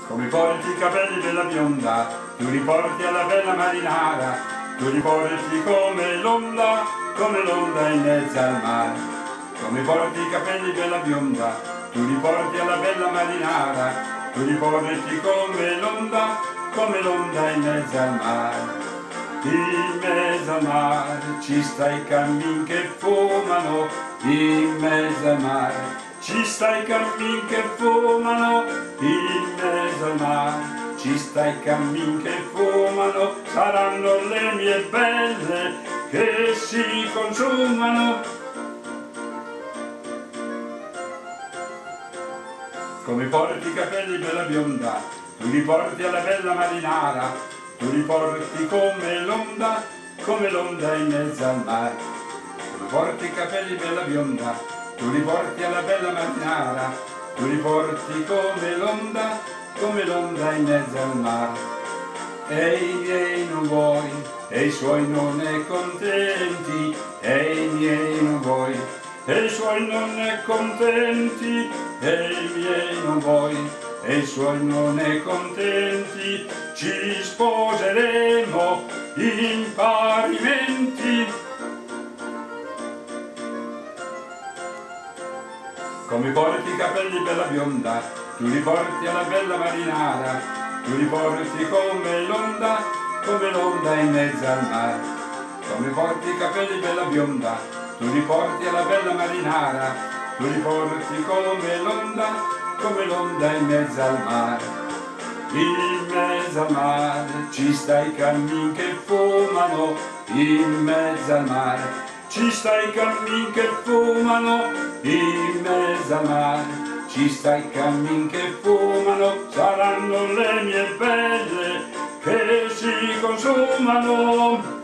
Come porti i capelli della bionda, tu li porti alla bella marinara, tu li porti come l'onda in mezzo al mare. Come porti i capelli della bionda, tu li porti alla bella marinara, tu li porti come l'onda in mezzo al mare. In mezzo al mare ci sta i cammin che fumano, in mezzo al mare ci sta i cammin che fumano, in mezzo al mare ci sta i cammin che fumano, saranno le mie belle che si consumano. Come porti i capelli bella bionda, tu li porti alla bella marinara, tu li porti come l'onda in mezzo al mare. Come porti i capelli bella bionda, tu li porti alla bella marinara, tu li porti come l'onda in mezzo al mare. E i miei non vuoi, e i suoi non è contenti, e i miei non vuoi, e i suoi non è contenti, e i miei non vuoi, e i suoi non è contenti, ci sposeremo in parimenti. Come porti i capelli bella bionda, tu li porti alla bella marinara, tu li porti come l'onda in mezzo al mare. Come porti i capelli bella bionda, tu li porti alla bella marinara, tu li porti come l'onda in mezzo al mare. In mezzo al mare ci sta i cammin che fumano, in mezzo al mare ci sta i cammin che fumano, in mezzo al mare ci sta i cammin che fumano, saranno le mie belle che si consumano.